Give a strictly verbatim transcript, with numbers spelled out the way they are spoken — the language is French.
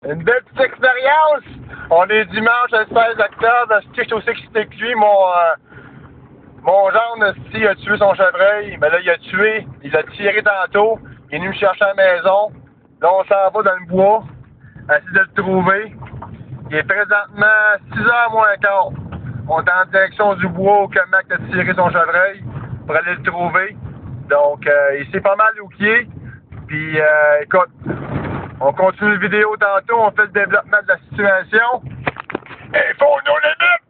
Une belle petite expérience. On est dimanche le seize octobre. Je suis aussi excité que lui. Mon, euh, mon gendre, il a tué son chevreuil. Mais là, il a tué. Il l'a tiré tantôt. Il est venu me chercher à la maison. Là, on s'en va dans le bois. Essayer de le trouver. Il est présentement six heures moins quart. On est en direction du bois où le mec a tiré son chevreuil pour aller le trouver. Donc, euh, il sait pas mal où il est. Puis, euh, écoute, on continue la vidéo tantôt, on fait le développement de la situation. Info no limit!